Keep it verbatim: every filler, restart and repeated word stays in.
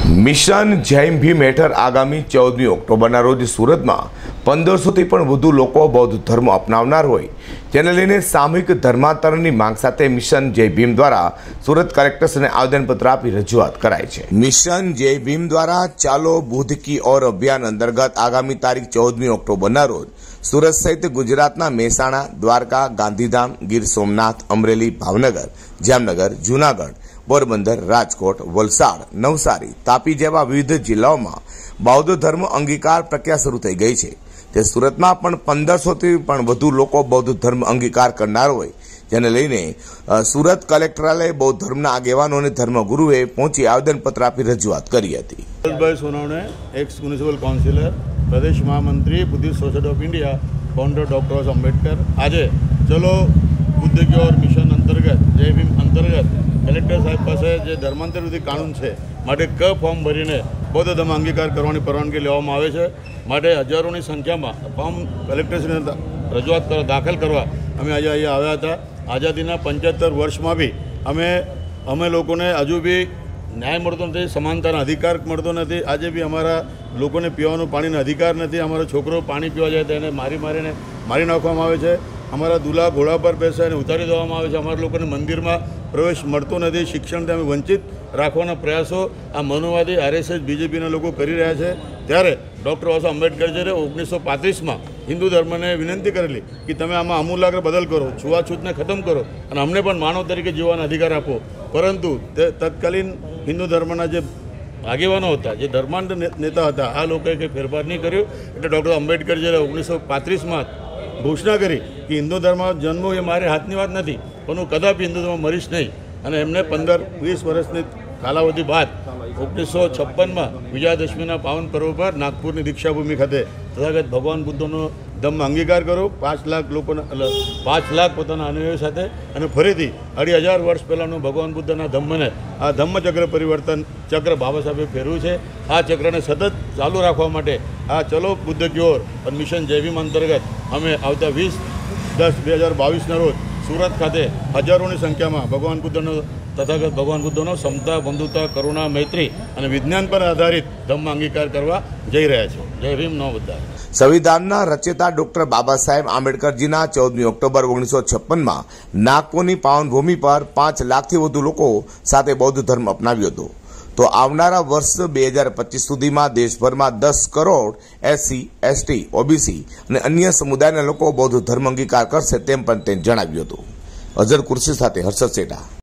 Mission Jain Bhim હેઠળ આગામી ચૌદમી ઓક્ટોબરના રોજ સુરતમાં પંદરસોથી પણ વધુ લોકો બૌદ્ધ ધર્મ અપનાવનાર હોય જેને લઈને સામૂહિક ધર્માંતરણની માંગ સાથે મિશન જય ભીમ દ્વારા સુરત કલેક્ટરને આવેદનપત્ર આપી રજૂઆત કરાઈ છે। મિશન જય ભીમ દ્વારા ચાલો બુદ્ધ કી ઓર અભિયાન અંતર્ગત આગામી તારીખ ચૌદમી ઓક્ટોબરના રોજ સુરત સહિત ગુજરાતના મહેસાણા, દ્વારકા, ગાંધીધામ, ગીર સોમનાથ, અમરેલી, ભાવનગર, જામનગર, જૂનાગઢ, પોરબંદર, રાજકોટ, વલસાડ, નવસારી, તાપી જેવા વિવિધ જિલ્લાઓમાં બૌદ્ધ ધર્મ અંગીકાર પ્રક્રિયા શરૂ થઈ ગઈ છે। તે સુરતમાં પણ પંદરસોથી પણ વધુ લોકો બૌદ્ધ ધર્મ અંગીકાર કરનાર હોય જેને લઈને સુરત કલેક્ટરાલય બૌદ્ધ ધર્મના આગેવાનો અને ધર્મગુરુએ પહોંચી આવેદનપત્ર આપી રજૂઆત કરી હતી। ભાઈ સોનવણે એક્સ મ્યુનિસિપલ કાઉન્સિલર, પ્રદેશ મહામંત્રી, Buddhist society of India, founder doctor Ambedkar આજે ચલો બુદ્ધ કી ઓર મિશન અંતર્ગત જય ભીમ અંતર્ગત કલેક્ટર સાહેબ પાસે જે ધર્માંતર વિધિ કાનૂન છે માટે ક ફોર્મ ભરીને બૌદ્ધ ધર્મ અંગીકાર કરવાની પરવાનગી લેવામાં આવે છે। માટે હજારોની સંખ્યામાં ફોર્મ કલેક્ટરશ્રીને રજૂઆત દાખલ કરવા અમે આજે અહીંયા આવ્યા હતા। આઝાદીના પંચોતેર વર્ષમાં બી અમે અમે લોકોને હજુ બી ન્યાય મળતો નથી, સમાનતાનો અધિકાર મળતો નથી। આજે બી અમારા લોકોને પીવાનું પાણીનો અધિકાર નથી। અમારા છોકરો પાણી પીવા જાય તો એને મારી મારીને મારી નાખવામાં આવે છે। અમારા દુલ્હા ઘોડા પર બેસે અને ઉતારી દેવામાં આવે છે। અમારા લોકોને મંદિરમાં પ્રવેશ મળતો નથી। શિક્ષણથી અમે વંચિત રાખવાના પ્રયાસો આ મનુવાદી આરએસએસ બીજેપીના લોકો કરી રહ્યા છે। ત્યારે ડૉક્ટર બાબા સાહેબ આંબેડકરજીએ ઓગણીસો પાંત્રીસમાં હિન્દુ ધર્મને વિનંતી કરેલી કે તમે આમાં આમૂલાગ્ર બદલ કરો, છૂવાછૂતને ખતમ કરો અને અમને પણ માનવ તરીકે જીવવાનો અધિકાર આપો। પરંતુ તે તત્કાલીન હિન્દુ ધર્મના જે આગેવાનો હતા, જે ધર્માંત નેતા હતા, આ લોકોએ કંઈ ફેરફાર નહીં કર્યો। એટલે ડૉક્ટર આંબેડકરજીએ ઓગણીસો પાંત્રીસમાં ઘોષણા કરી કે હિન્દુ ધર્મ જન્મ એ મારી હાથની વાત નથી, પણ હું કદાપી હિન્દુ ધર્મ મરીશ નહીં। અને એમને પંદર વીસ વર્ષની કાલાવધિ બાદ ઓગણીસો છપ્પનમાં વિજયાદશમીના પાવન પર્વ પર નાગપુરની દીક્ષાભૂમિ ખાતે તથાગત ભગવાન બુદ્ધનો ધમ્મ અંગીકાર કરો પાંચ લાખ લોકોના પાંચ લાખ પોતાના અનુયાયીઓ સાથે અને ફરીથી અઢી હજાર વર્ષ પહેલાંનું ભગવાન બુદ્ધના ધમ્મને આ ધમ્મચક્ર પરિવર્તન ચક્ર બાબા સાહેબે ફેરવ્યું છે। આ ચક્રને સતત ચાલુ રાખવા માટે આ ચલો બુદ્ધ કી ઓર મિશન જય ભીમ અંતર્ગત અમે આવતા વીસ દસ બે હજાર બાવીસના રોજ સુરત ખાતે હજારોની સંખ્યામાં ભગવાન બુદ્ધનો તથાગત ભગવાન બુદ્ધનો સમતા, બંધુતા, કરુણા, મૈત્રી અને વિજ્ઞાન પર આધારિત ધમ્મ અંગીકાર કરવા જઈ રહ્યા છે। જય ભીમ, નમો બુદ્ધાય। સંવિધાનના રચયિતા ડોક્ટર બાબા સાહેબ આંબેડકરજીના ચૌદમી ઓક્ટોબર ઓગણીસો છપ્પનમાં નાગપુરની પાવનભૂમિ પર પાંચ લાખથી વધુ લોકો સાથે બૌદ્ધ ધર્મ અપનાવ્યો હતો। તો આવનારા વર્ષ બે હજાર પચીસ સુધીમાં દેશભરમાં દસ કરોડ એસસી, એસટી, ઓબીસી અને અન્ય સમુદાયના લોકો બૌદ્ધ ધર્મ અંગીકાર કરશે તેમ પણ તેને જણાવ્યું હતું। અઝર કુર્સી સાથે હર્ષદ સેઠા।